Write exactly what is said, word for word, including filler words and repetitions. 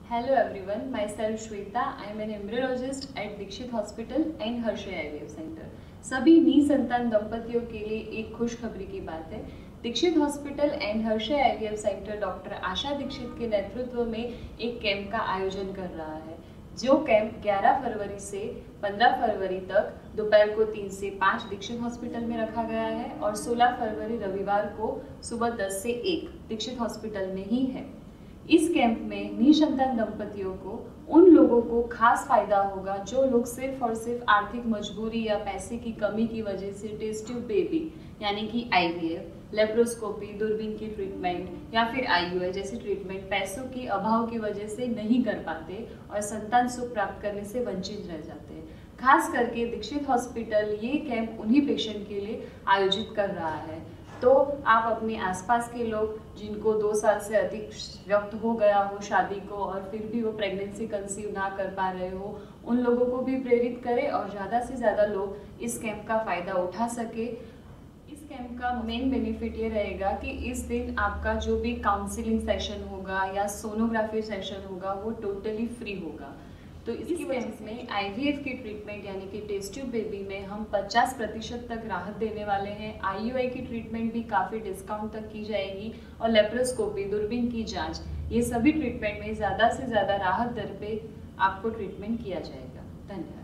Hello everyone, myself Shweta. I am an embryologist at Dixit Hospital and Harshai I V F Center. सभी निसंतान दंपतियों के लिए एक खुशखबरी की बात है। Dixit hospital and Harshay I V F centre doctor Asha Dixit के नेतृत्व में एक कैंप का आयोजन कर रहा है, जो कैंप ग्यारह फरवरी से पंद्रह फरवरी तक दोपहर को तीन से पाँच दीक्षित हॉस्पिटल में रखा गया है और सोलह फरवरी रविवार को सुबह दस से एक दीक्षित हॉस्पिटल में ही है। इस कैंप में निसंतान दंपतियों को उन लोगों को खास फायदा होगा जो लोग सिर्फ और सिर्फ आर्थिक मजबूरी या पैसे की कमी की वजह से टेस्ट ट्यूब बेबी यानी कि आई वी एफ, लेप्रोस्कोपी, दूरबीन की ट्रीटमेंट या फिर आई यू आई जैसी ट्रीटमेंट पैसों के अभाव की वजह से नहीं कर पाते और संतान सुख प्राप्त करने से वंचित रह जाते हैं। खास करके दीक्षित हॉस्पिटल ये कैंप उन्हीं पेशेंट के लिए आयोजित कर रहा है। तो आप अपने आसपास के लोग जिनको दो साल से अधिक वक्त हो गया हो शादी को और फिर भी वो प्रेगनेंसी कंसीव ना कर पा रहे हो, उन लोगों को भी प्रेरित करें और ज़्यादा से ज़्यादा लोग इस कैंप का फ़ायदा उठा सके। इस कैंप का मेन बेनिफिट ये रहेगा कि इस दिन आपका जो भी काउंसलिंग सेशन होगा या सोनोग्राफी सेशन होगा वो टोटली फ्री होगा। तो इसकी वजह से आई वी एफ की ट्रीटमेंट यानी कि टेस्ट ट्यूब बेबी में हम पचास प्रतिशत तक राहत देने वाले हैं। आई यू आई की ट्रीटमेंट भी काफ़ी डिस्काउंट तक की जाएगी और लेप्रोस्कोपी, दूरबीन की जांच, ये सभी ट्रीटमेंट में ज़्यादा से ज़्यादा राहत दर पे आपको ट्रीटमेंट किया जाएगा। धन्यवाद।